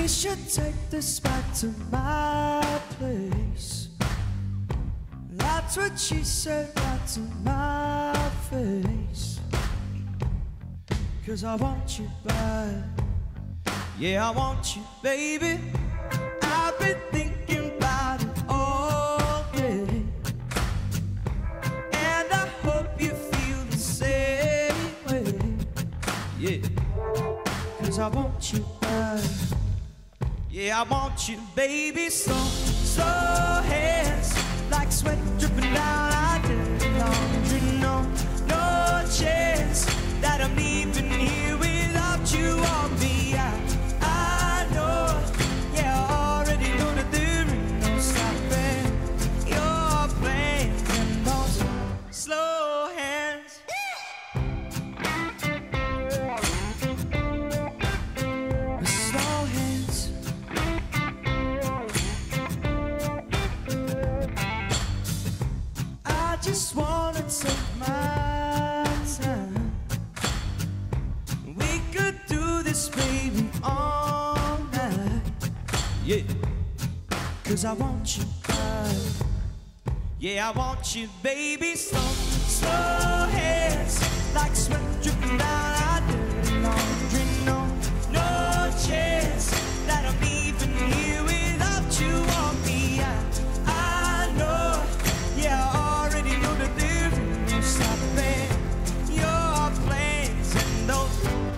We should take this back to my place. That's what she said right to my face. 'Cause I want you back. Yeah, I want you, baby. I've been thinking about it all day, and I hope you feel the same way. Yeah, 'cause I want you back. Yeah, I want you, baby. Slow hands, like sweat dripping down our dirty laundry. No chance that I'm leaving here without you on me. I know, yeah, I already know that there ain't no stopping your plans and those slow hands. Slow hands. I just wanna take my time. We could do this, baby, all night. Yeah, 'cause I want you back. Yeah, I want you, baby. Slow hands, like sweat dripping down our dirty laundry. No chance that I'm leaving here without you on me. I know, yeah, I already know that there ain't no stopping your plans and those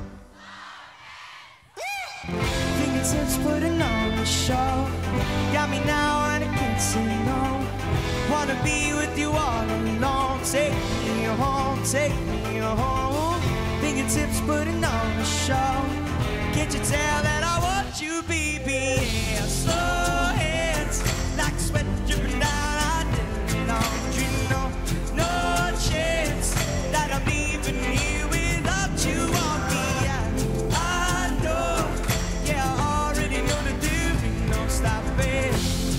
fingertips putting on the show. Got me now and I can't say no. Wanna be with you all alone. Take me home, take me home. Fingertips putting on the show. Can't you tell that I want you, baby? Yeah, slow hands, like sweat dripping down our dirty laundry. No chance that I'm leaving here without you on me. I know, yeah, I already know that there ain't no stopping.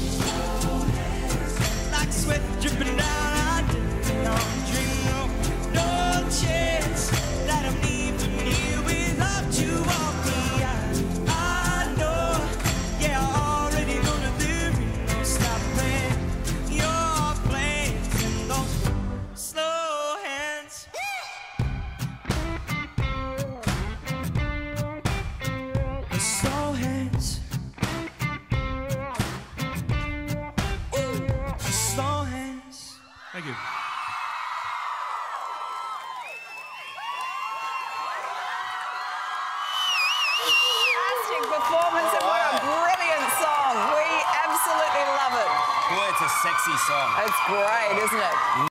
Like sweat dripping down our dirty laundry. No chance that I'm leaving here without you on me. I know, yeah, I already know that there ain't no stopping your plans and those slow hands. Slow hands. Slow hands. Thank you. Fantastic performance, and what a brilliant song. We absolutely love it. Boy, it's a sexy song. It's great, isn't it?